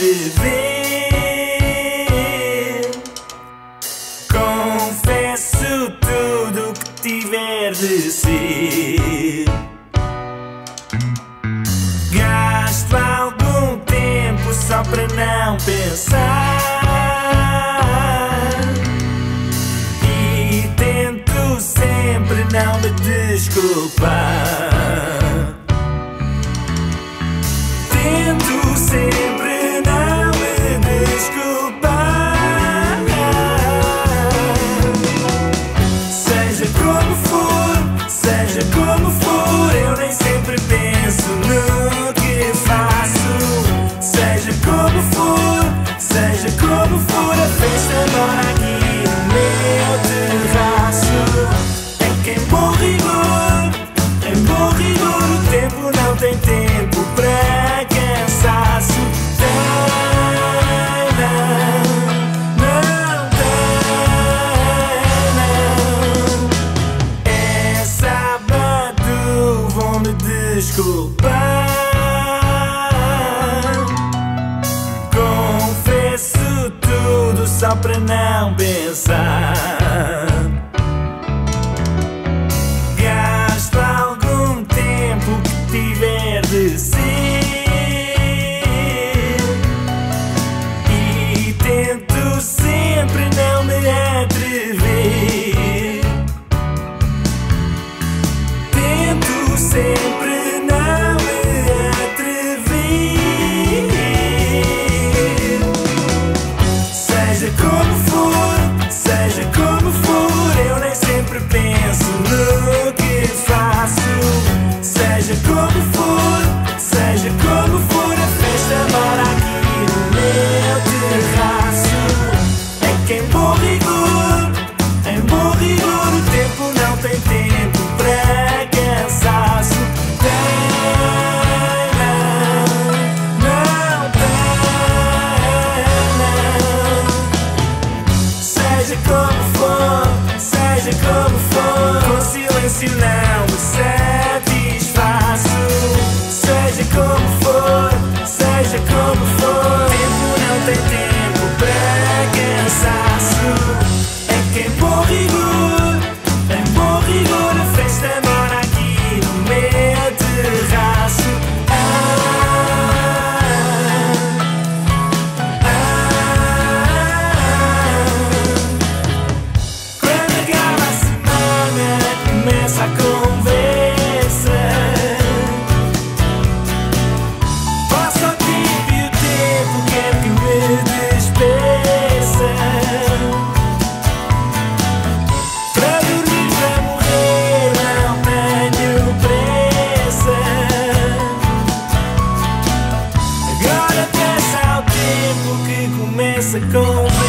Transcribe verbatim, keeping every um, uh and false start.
atrever. Confesso tudo o que tiver de ser. Gasto algum tempo só para não pensar e tento sempre não me desculpar. Tento sempre não me desculpar. Seja como for, seja como for, eu nem sempre penso no que faço. Seja como for, seja como for, a festa mora aqui no meu terraço. É que em bom rigor, em bom rigor, o tempo não tem tempo para cansaço. Tem, não, não tem, não. É sábado, vou-me desculpar. Confesso tudo só para não pensar. Gasto algum tempo que tiver de ser e tento sempre não me atrever. Tento sempre não me atrever. Seja como for, seja como for, eu nem sempre penso no que faço. Seja como for, seja como for, a festa mora aqui no meu terraço. É que em bom rigor, em bom rigor, o tempo não tem tempo para cansaço. Tem, não, não tem, não. Seja como for, seja como for, com silêncio não me satisfaço. Seja como for, seja como for, tempo não tem tempo para cansaço. É que em bom rigor, em bom rigor, a festa mora aqui no meu terraço. Ah, ah, ah. Quando acaba a semana, começa a conversa. Passa o tempo e o tempo quer que me despeça. Para dormir, para morrer, não tenho pressa. Agora passa ao tempo que começa a conversa.